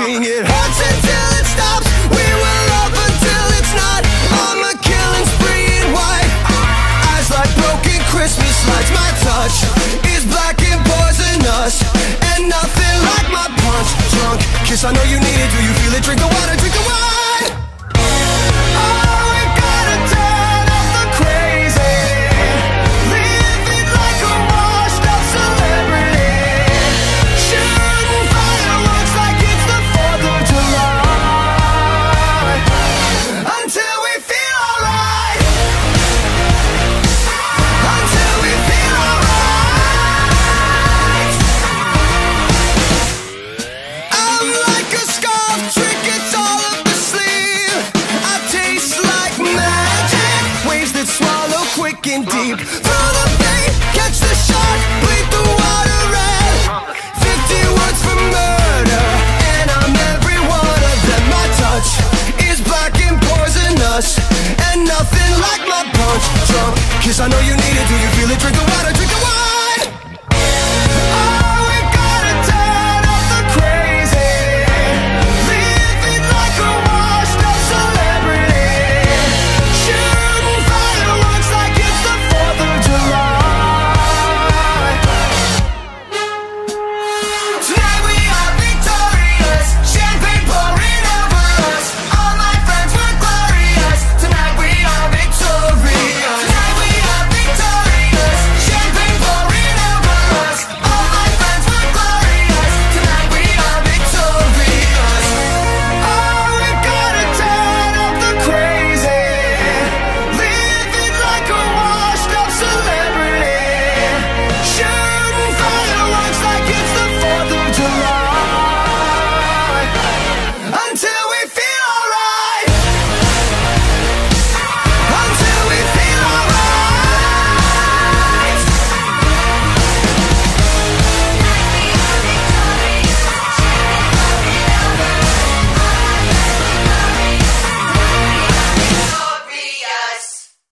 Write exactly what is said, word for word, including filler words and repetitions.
swing. It hurts until it stops. We were up until it's not. On a killing spree in white, eyes like broken Christmas lights. My touch is black and poisonous, and nothing like my punch drunk kiss. I know you need it. Do you feel it? Drink the water.